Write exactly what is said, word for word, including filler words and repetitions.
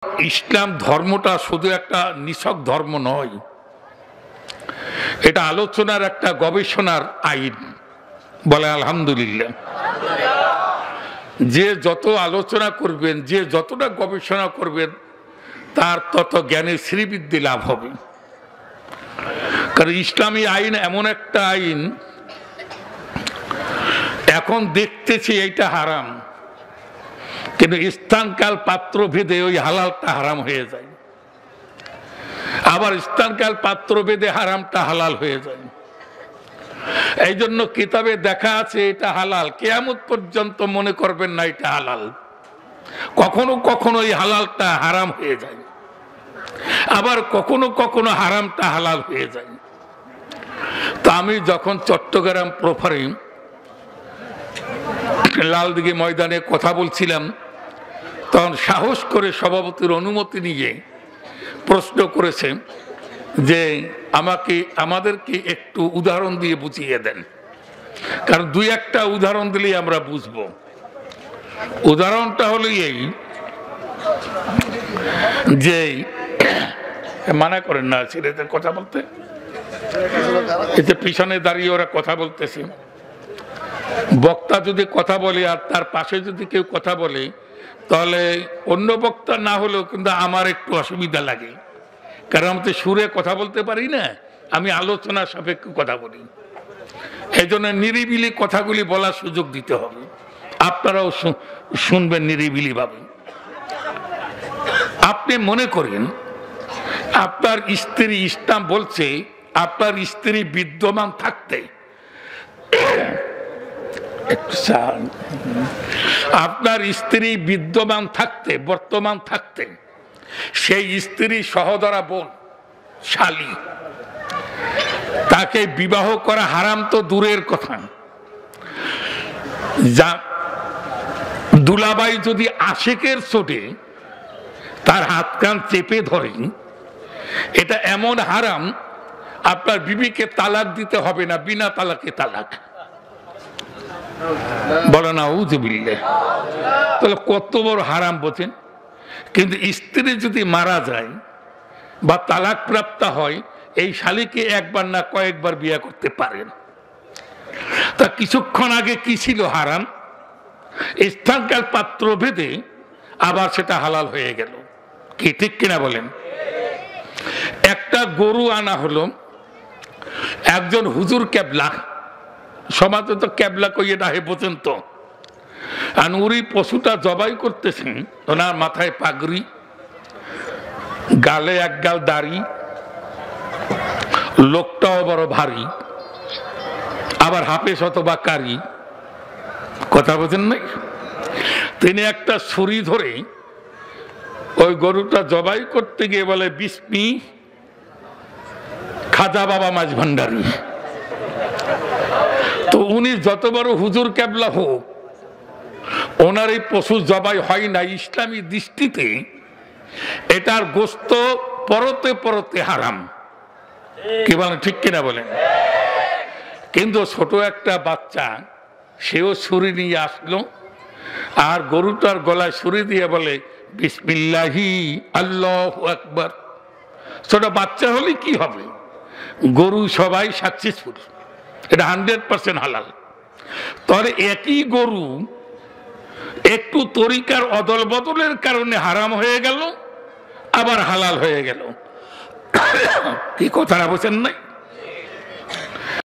ইসলাম ধর্মটা শুধু একটা নিছক ধর্ম নয়, এটা আলোচনার একটা গবেষণার আইন। বলে আলহামদুলিল্লাহ। যে যত আলোচনা করবেন, যে যতটা গবেষণা করবেন, তার তত জ্ঞানের শ্রীবৃদ্ধি লাভ হবে। কারণ ইসলামী আইন এমন একটা আইন, এখন দেখতেছি এইটা হারাম, কিন্তু স্থানকাল পাত্র ভেদে ওই হালালটা হারাম হয়ে যায়, আবার স্থানকাল পাত্র ভেদে হারামটা হালাল হয়ে যায়। এই জন্য কিতাবে দেখা আছে এটা হালাল, কিয়ামত পর্যন্ত মনে করবেন না এটা হালাল। কখনো কখনো এই হালালটা হারাম হয়ে যায়, আবার কখনো কখনো হারামটা হালাল হয়ে যায়। তো আমি যখন চট্টগ্রাম প্রফারে লালদিঘি ময়দানে কথা বলছিলাম, তখন সাহস করে সভাপতির অনুমতি নিয়ে প্রশ্ন করেছে যে আমাকে আমাদেরকে একটু উদাহরণ দিয়ে বুঝিয়ে দেন, কারণ দুই একটা উদাহরণ দিলেই আমরা বুঝব। উদাহরণটা হলো এই যে, মানা করেন না ছেলেদের কথা বলতে, এতে পিছনে দাঁড়িয়ে ওরা কথা বলতেছে। বক্তা যদি কথা বলে আর তার পাশে যদি কেউ কথা বলে, তাহলে অন্য বক্তা না হলেও কিন্তু আমার একটু অসুবিধা লাগে, কারণ আমি তো সুরে কথা বলতে পারি না, আমি আলোচনা সাপেক্ষে কথা বলি। এই জন্য নিরিবিলি কথাগুলি বলার সুযোগ দিতে হবে, আপনারাও শুনবেন নিরিবিলি ভাবে। আপনি মনে করেন আপনার স্ত্রী, ইসলাম বলছে আপনার স্ত্রী বিদ্যমান থাকতে, আপনার স্ত্রী বিদ্যমান থাকতে, বর্তমান থাকতে, সেই স্ত্রী সহোদরা বোন, শালী, তাকে বিবাহ করা হারাম তো দূরের কথা। যা দুলাবাই যদি আশিকের চোটে তার হাত কান চেপে ধরে, এটা এমন হারাম আপনার বিবিকে তালাক দিতে হবে না, বিনা তালাকে তালাক। বলে না উযুবিল্লাহ, তাহলে কত বড় হারাম বোঝেন। কিন্তু স্ত্রী যদি মারা যায় বা তালাক প্রাপ্ত হয়, এই শালীকে একবার না কয়েকবার বিয়ে করতে পারেন। তা কিছুক্ষণ আগে কি ছিল হারাম, স্থানকাল পাত্র ভেদে আবার সেটা হালাল হয়ে গেল। কি ঠিক কিনা বলেন? একটা গরু আনা হলো, একজন হুজুর কেবলা, সমাজে তো কেবলা কইয়ে ডাহে বোঝেন তো, আর উনি পশুটা জবাই করতেছেন, ওনার মাথায় পাগড়ি, গালে এক গাল দাড়ি, লোকটাও বড় ভারী, আবার হাফেজ অথবা কারি, কথা বোঝেন নাই? তিনি একটা ছুরি ধরে ওই গরুটা জবাই করতে গিয়ে বলে, বিসমি খাজা বাবা মাঝ ভান্ডারী। তো উনি যত বড় হুজুর কেবলা হোক, ওনার এই পশু জবাই হয় না। ইসলামী দৃষ্টিতে এটার গোস্ত পরতে পরতে হারাম। কি বলেন, ঠিক কিনা বলেন? কিন্তু ছোট একটা বাচ্চা, সেও ছুরি নিয়ে আসলো, আর গরুটার গলায় ছুরি দিয়ে বলে বিসমিল্লাহি আল্লাহু আকবার। ছোট বাচ্চা হলে কি হবে, গরু সবাই সাকসেসফুল, এটা হান্ড্রেড পার্সেন্ট হালাল। তাহলে একই গরু একটু তরিকার অদল বদলের কারণে হারাম হয়ে গেল, আবার হালাল হয়ে গেল। কি কথাটা বোঝেন নাই?